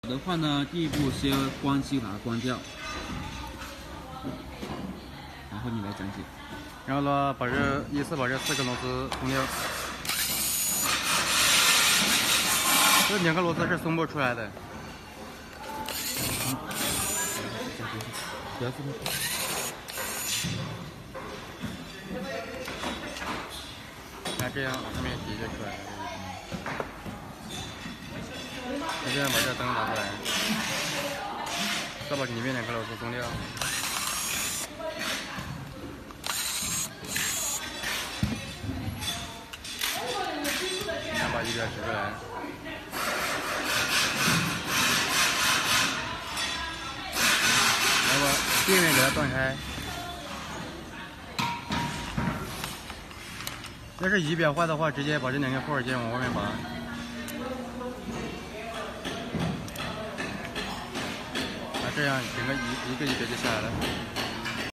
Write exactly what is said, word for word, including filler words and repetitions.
的话呢，第一步先关机，把它关掉，然后你来讲解。 然后呢，把这依次把这四个螺丝松掉。这两个螺丝是松不出来的。 不要松。 看这样，上面底就出来了。你这样把这灯拿出来，再把里面两个螺丝松掉。 把仪表取出来，然后把电源给它断开。要是仪表坏的话，直接把这两个后耳件往外面拔。啊，这样整个一一个仪表就下来了。